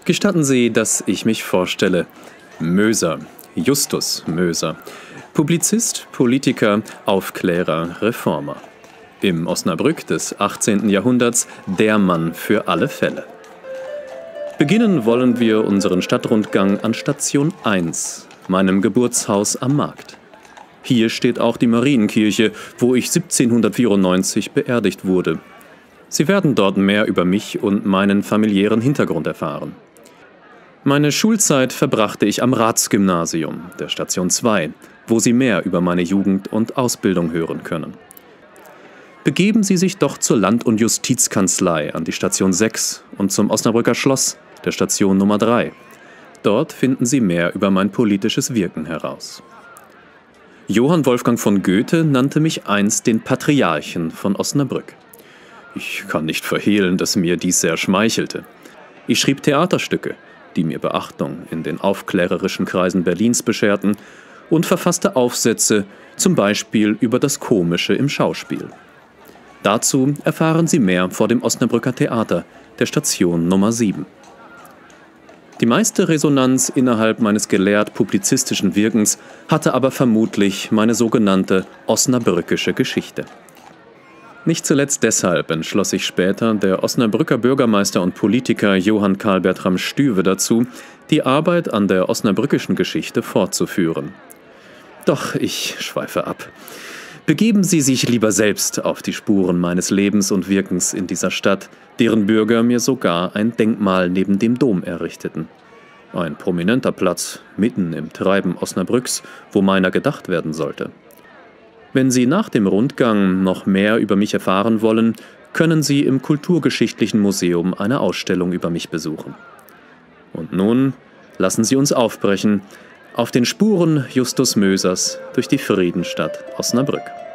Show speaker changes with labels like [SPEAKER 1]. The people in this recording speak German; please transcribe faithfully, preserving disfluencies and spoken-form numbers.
[SPEAKER 1] Gestatten Sie, dass ich mich vorstelle. Möser, Justus Möser. Publizist, Politiker, Aufklärer, Reformer. Im Osnabrück des achtzehnten Jahrhunderts der Mann für alle Fälle. Beginnen wollen wir unseren Stadtrundgang an Station eins, meinem Geburtshaus am Markt. Hier steht auch die Marienkirche, wo ich siebzehnhundertvierundneunzig beerdigt wurde. Sie werden dort mehr über mich und meinen familiären Hintergrund erfahren. Meine Schulzeit verbrachte ich am Ratsgymnasium, der Station zwei, wo Sie mehr über meine Jugend und Ausbildung hören können. Begeben Sie sich doch zur Land- und Justizkanzlei an die Station sechs und zum Osnabrücker Schloss, der Station Nummer drei. Dort finden Sie mehr über mein politisches Wirken heraus. Johann Wolfgang von Goethe nannte mich einst den Patriarchen von Osnabrück. Ich kann nicht verhehlen, dass mir dies sehr schmeichelte. Ich schrieb Theaterstücke, die mir Beachtung in den aufklärerischen Kreisen Berlins bescherten, und verfasste Aufsätze, zum Beispiel über das Komische im Schauspiel. Dazu erfahren Sie mehr vor dem Osnabrücker Theater, der Station Nummer sieben. Die meiste Resonanz innerhalb meines gelehrt-publizistischen Wirkens hatte aber vermutlich meine sogenannte osnabrückische Geschichte. Nicht zuletzt deshalb entschloss sich später der Osnabrücker Bürgermeister und Politiker Johann Karl Bertram Stüwe dazu, die Arbeit an der osnabrückischen Geschichte fortzuführen. Doch ich schweife ab. Begeben Sie sich lieber selbst auf die Spuren meines Lebens und Wirkens in dieser Stadt, deren Bürger mir sogar ein Denkmal neben dem Dom errichteten. Ein prominenter Platz mitten im Treiben Osnabrücks, wo meiner gedacht werden sollte. Wenn Sie nach dem Rundgang noch mehr über mich erfahren wollen, können Sie im Kulturgeschichtlichen Museum eine Ausstellung über mich besuchen. Und nun lassen Sie uns aufbrechen auf den Spuren Justus Mösers durch die Friedensstadt Osnabrück.